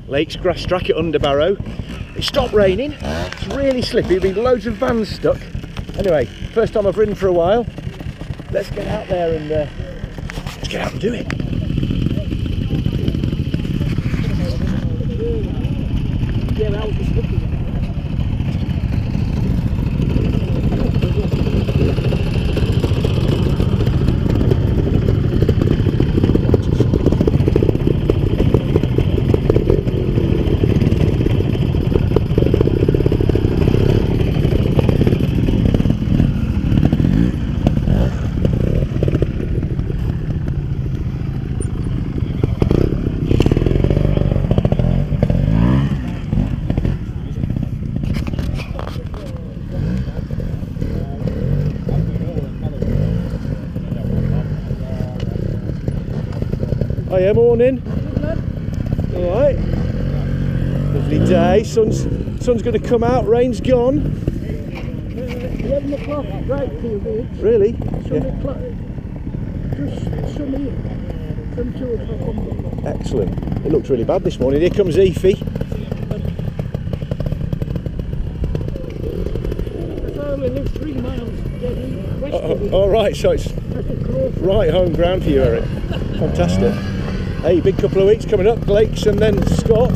Lakes grass track at Underbarrow. It stopped raining, it's really slippy, there've been loads of vans stuck. Anyway, first time I've ridden for a while. Let's get out there and let's get out and do it. Yeah, that was slippy. Hiya, morning. Alright. Lovely day. Sun's going to come out, rain's gone. 11 o'clock, right for you, mate. Really? Just sunny from 2 o'clock onwards. Excellent. It looked really bad this morning. Here comes Efi. So we live 3 miles dead west of it. Alright, so it's right home ground for you, Eric. Fantastic. Hey, big couple of weeks coming up, Lakes and then Scott.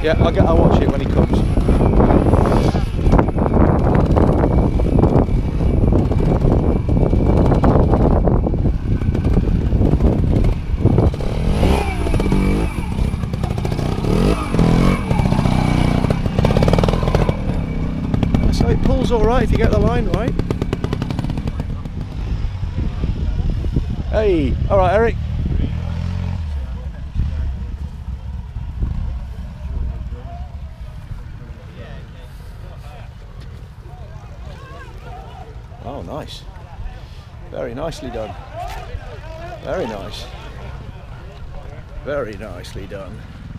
Yeah, I'll watch it when he comes. So it pulls all right if you get the line right. Hey, all right, Eric. Oh, nice. Very nicely done. Very nice. Very nicely done.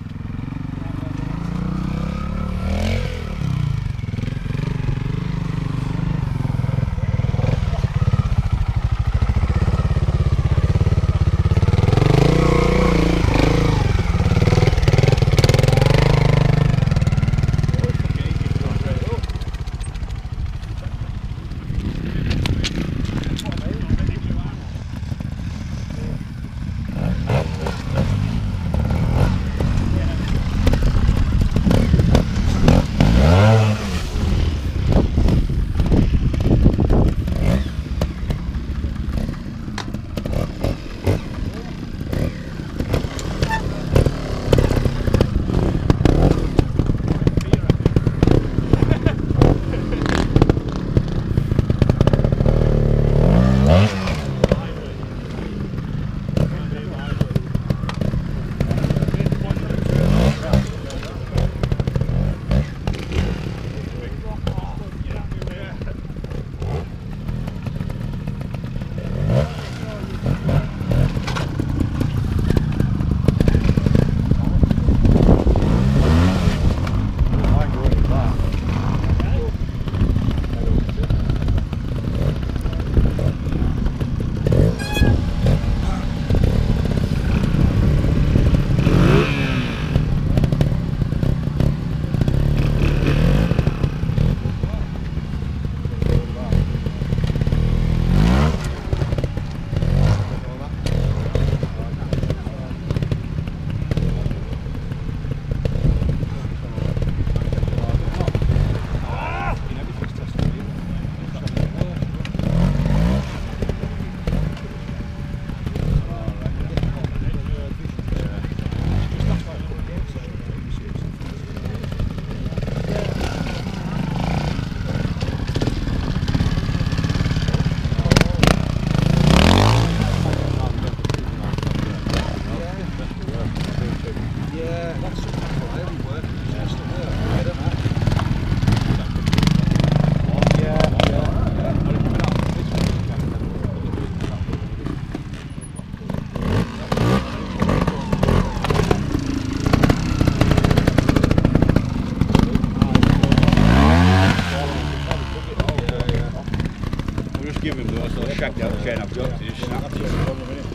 Give him the sort of shagged out chain I've got to just snap it.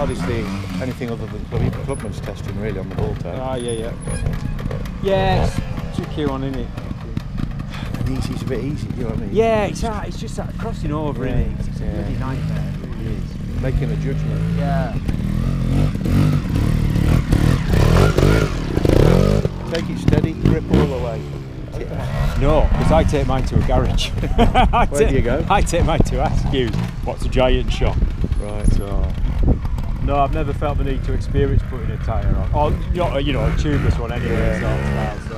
hardly anything other than clubman's testing really on the ball toe. Ah, yeah. Yeah, it's tricky one, isn't it? And easy's a bit easy, you know what I mean? Yeah, it's just that crossing over, Yeah, innit? It's a yeah. bloody nightmare, it really is. Making a judgment. Yeah. Take it steady, grip all the way. No, because I take mine to a garage. Where do you go? I take mine to Askews. What's a giant shop? Right. So, no, I've never felt the need to experience putting a tyre on. Or, you know, a tubeless one anyway. Yeah. Sort of style, so.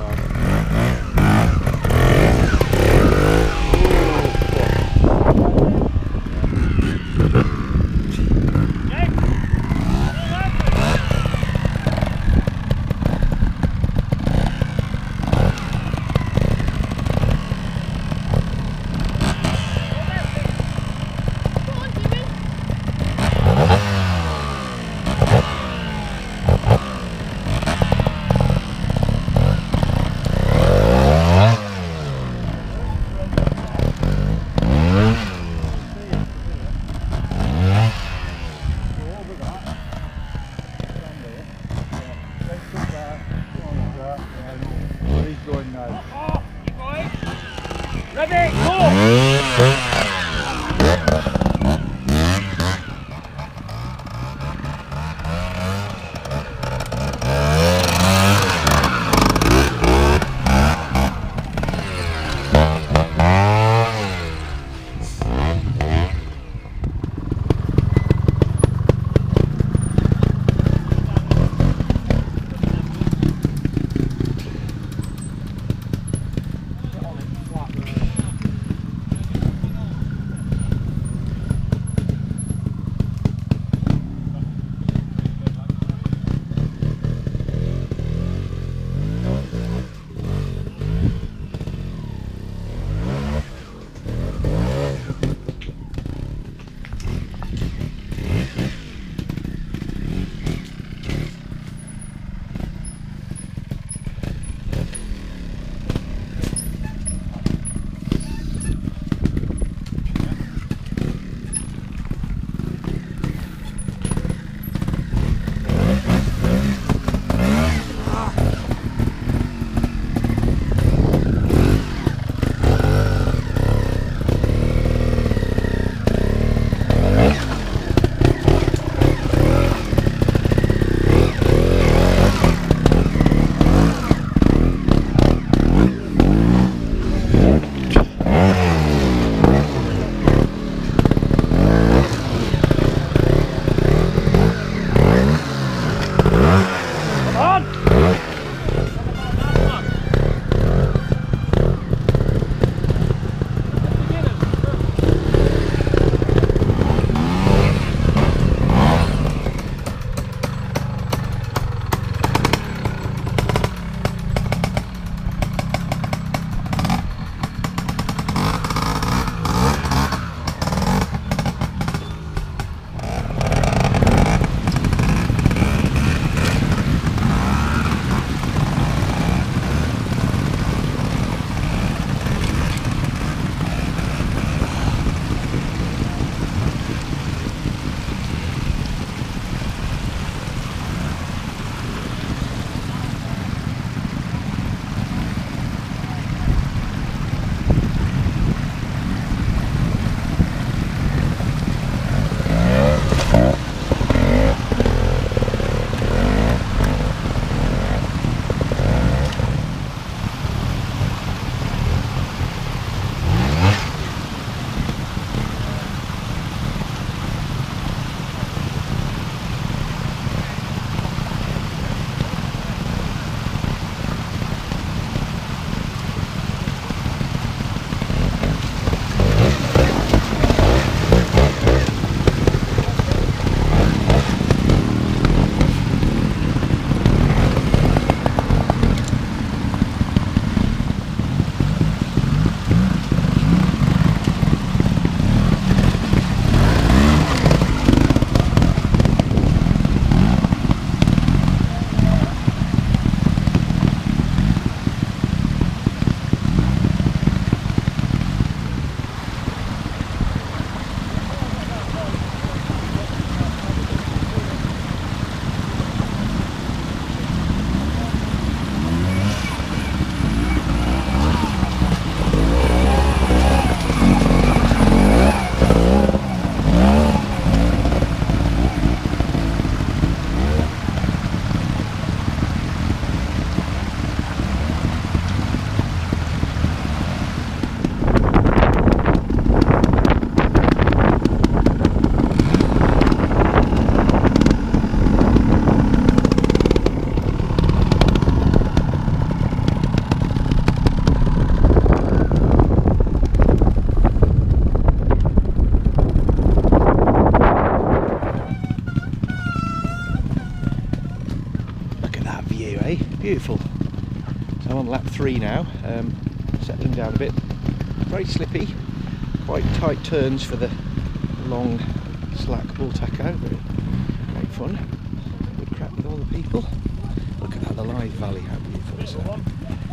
beautiful. So I'm on lap 3 now, settling down a bit. Very slippy, quite tight turns for the long slack bull tacho, but great fun. Good crack with all the people. Look at how the live valley, how beautiful is that?